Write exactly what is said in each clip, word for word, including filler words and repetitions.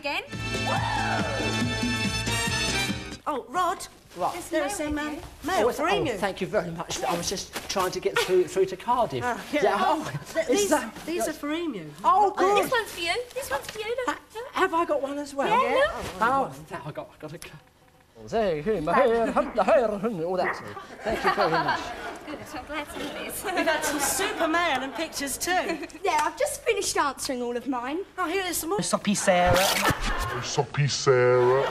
again. Oh, Rod. Right. There's some um, mail oh, for oh, Emu. thank you very much. I was just trying to get through through to Cardiff. Uh, yeah. yeah. Oh, Th is these that... these are for Emu. Oh, good. This one's for you. This one's for you. Look. Ha have I got one as well? Yeah, look. Oh, that I got. I got a. Say, him, here, hum, the hair, hum, all that. Thank you very much. Good. I'm glad to hear this. We've had some super mail and pictures too. Yeah, I've just finished answering all of mine. Oh, here is some more. Soppy Sarah. Soppy Sarah.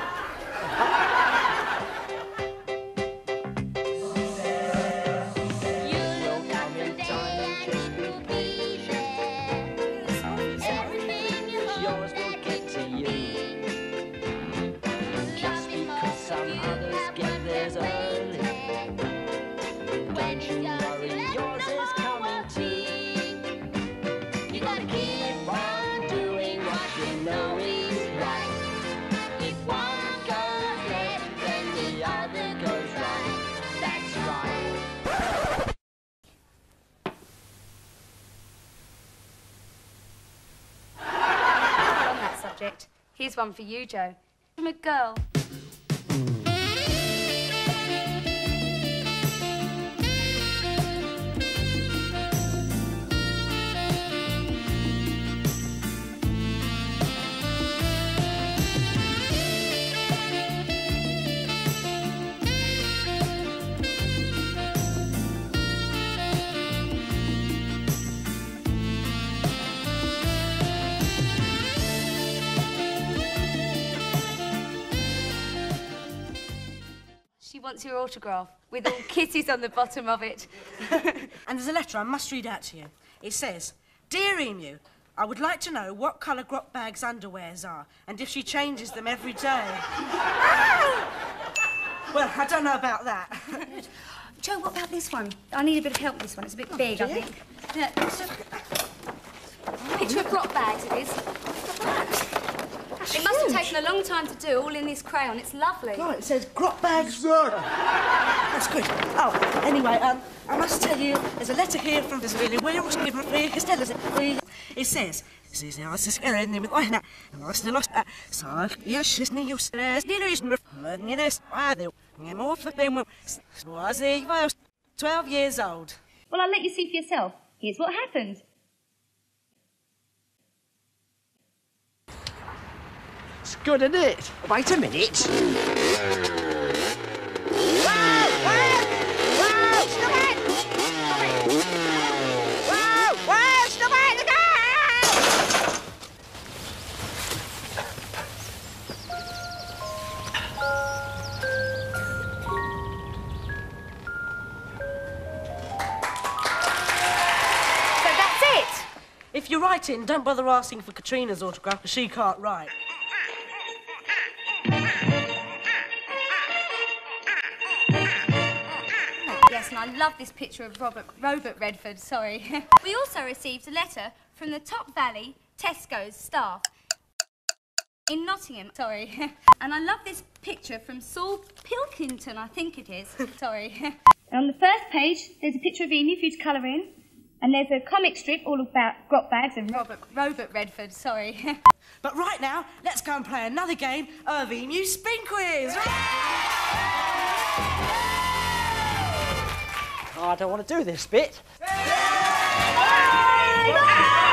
Here's one for you, Joe. I'm a girl. She wants your autograph, with all kisses on the bottom of it. And there's a letter I must read out to you. It says, Dear Emu, I would like to know what colour Grotbag's underwears are, and if she changes them every day. Well, I don't know about that. Joe, what about this one? I need a bit of help with this one. It's a bit big, I think. Yeah, it's a picture of Grotbags, it is. It must have taken a long time to do, all in this crayon. It's lovely. Right, it says Grotbags. That's good. Oh, anyway, um, I must tell you, there's a letter here from this really weird. It says, twelve years old. Well, I'll let you see for yourself. Here's what happened. It's good, isn't it? Wait a minute. If you're writing, don't bother asking for Catrina's autograph, because she can't write. Yes, and I love this picture of Robert, Robert Redford, sorry. We also received a letter from the Top Valley Tesco's staff in Nottingham, sorry. And I love this picture from Saul Pilkington, I think it is, sorry. And on the first page, there's a picture of Emu for you to colour in. And there's a comic strip all about Grotbags and Robert, Robert Redford, sorry. But right now, let's go and play another game of Emu Spin Quiz. Oh, I don't want to do this bit. Bye! Bye!